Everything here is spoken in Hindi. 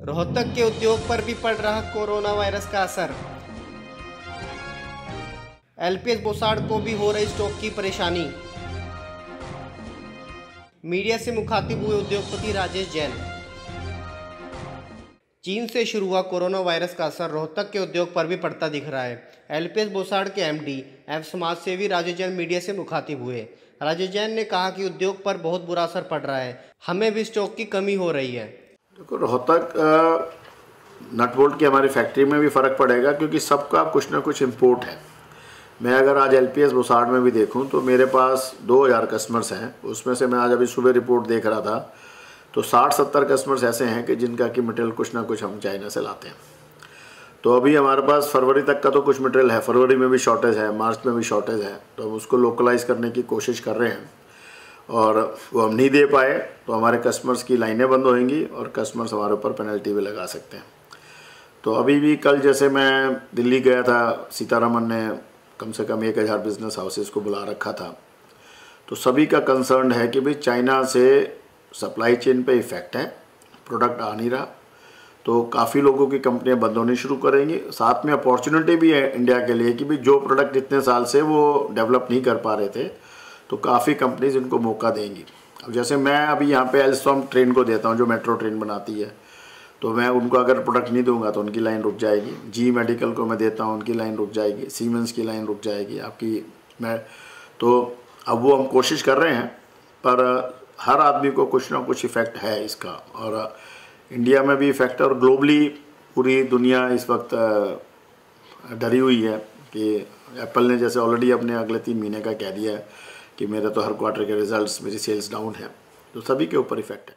रोहतक के उद्योग पर भी पड़ रहा कोरोना वायरस का असर। एलपीएस बोसाड़ को भी हो रही स्टॉक की परेशानी। मीडिया से मुखातिब हुए उद्योगपति राजेश जैन। चीन से शुरू हुआ कोरोना वायरस का असर रोहतक के उद्योग पर भी पड़ता दिख रहा है। एलपीएस बोसाड़ के एमडी एवं समाजसेवी राजेश जैन मीडिया से मुखातिब हुए। राजेश जैन ने कहा कि उद्योग पर बहुत बुरा असर पड़ रहा है, हमें भी स्टॉक की कमी हो रही है। देखो, रोहतक नट बोल्ट की हमारी फैक्ट्री में भी फ़र्क पड़ेगा क्योंकि सबका कुछ ना कुछ इम्पोर्ट है। मैं अगर आज एलपीएस बोसाड़ में भी देखूं तो मेरे पास 2000 कस्टमर्स हैं। उसमें से मैं आज अभी सुबह रिपोर्ट देख रहा था तो 60-70 कस्टमर्स ऐसे हैं कि जिनका कि मटेरियल कुछ ना कुछ हम चाइना से लाते हैं। तो अभी हमारे पास फरवरी तक का तो कुछ मटेरियल है, फरवरी में भी शॉर्टेज है, मार्च में भी शॉर्टेज है, तो हम उसको लोकलाइज़ करने की कोशिश कर रहे हैं और वो हम नहीं दे पाए तो हमारे कस्टमर्स की लाइनें बंद होंगी और कस्टमर्स हमारे ऊपर पेनल्टी भी लगा सकते हैं। तो अभी भी कल जैसे मैं दिल्ली गया था, सीतारमन ने कम से कम 1000 बिजनेस हाउसेस को बुला रखा था, तो सभी का कंसर्न है कि भाई चाइना से सप्लाई चेन पे इफ़ेक्ट है, प्रोडक्ट आ नहीं रहा, तो काफ़ी लोगों की कंपनियां बंद होनी शुरू करेंगी। साथ में अपॉर्चुनिटी भी है इंडिया के लिए कि भाई जो प्रोडक्ट इतने साल से वो डेवलप नहीं कर पा रहे थे तो काफ़ी कंपनीज इनको मौका देंगी। अब जैसे मैं अभी यहाँ पे एल्स्टॉम ट्रेन को देता हूँ जो मेट्रो ट्रेन बनाती है, तो मैं उनको अगर प्रोडक्ट नहीं दूंगा तो उनकी लाइन रुक जाएगी। जी मेडिकल को मैं देता हूँ, उनकी लाइन रुक जाएगी। सीमेंस की लाइन रुक जाएगी आपकी। मैं तो अब वो हम कोशिश कर रहे हैं, पर हर आदमी को कुछ ना कुछ इफ़ेक्ट है इसका, और इंडिया में भी इफ़ेक्ट है और ग्लोबली पूरी दुनिया इस वक्त डरी हुई है कि एप्पल ने जैसे ऑलरेडी अपने अगले 3 महीने का कह दिया है कि मेरे तो हर क्वार्टर के रिजल्ट्स, मेरी सेल्स डाउन है, तो सभी के ऊपर इफ़ेक्ट है।